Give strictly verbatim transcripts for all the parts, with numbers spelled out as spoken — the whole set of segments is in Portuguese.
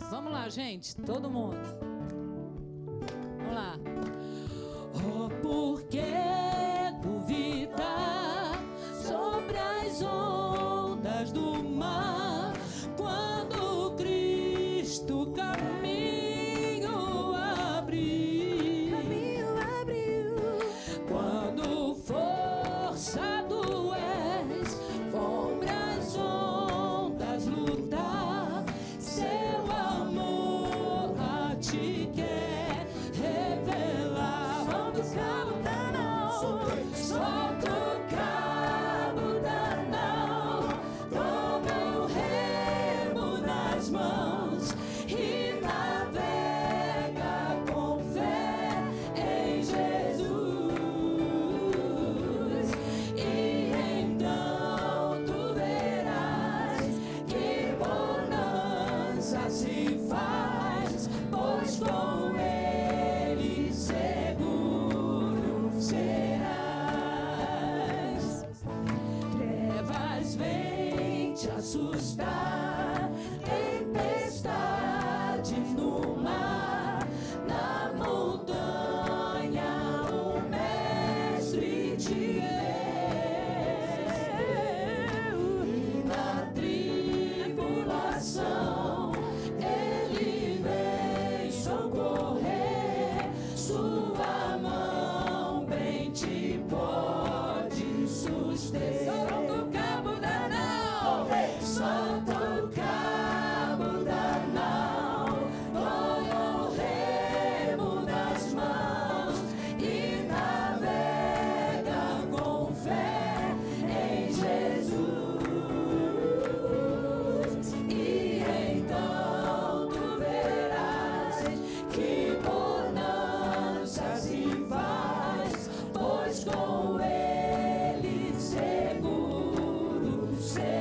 Vamos lá, gente, todo mundo. Vamos lá. Oh, por que duvidar sobre as ondas do mar, quando Cristo caminho abriu, caminho abriu, quando forçado és contra as ondas lutar, seu amor a ti quer revelar. Solta o cabo da nau, solta o cabo da nau, toma o remo nas mãos e navega com fé em Jesus. E então tu verás que bonança se faz, pois com ele seguro serás. Trevas vêm te assustar, tempestade no mar, na montanha o mestre te vê, e na tribulação ele vem socorrer, sua mão bem te pode suster. Solta o cabo da nau, solta o cabo da nau, toma o remo nas mãos e navega com fé em Jesus. E então tu verás que bonança se faz, pois com ele seguro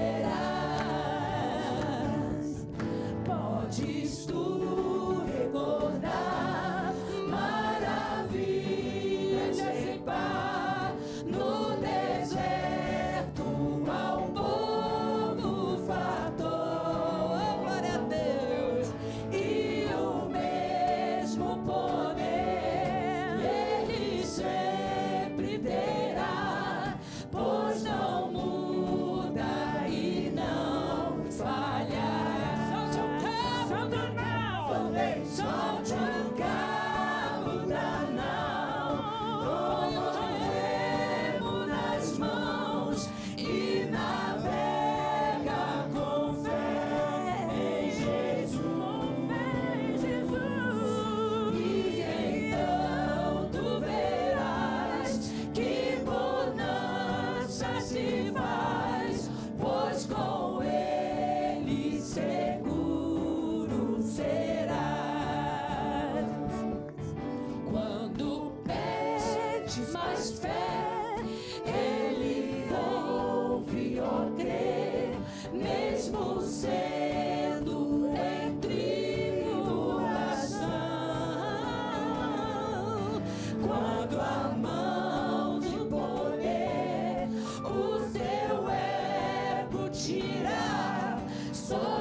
serás. Podes tu recordar maravilhas sem par no deserto ao povo fartou. Oh, glória a Deus! E o mesmo poder ele sempre terá, pois não muda e não falhará. Solte o cabo da nau, solte o cabo da nau, toma o remo nas mãos e navega com fé em Jesus. E então tu verás que bonança se faz, pois com ele seguro serás. Quando pedes mais fé, ele ouve ou crê, mesmo sendo em tribulação. Quando a mão de poder o teu ego tirar, só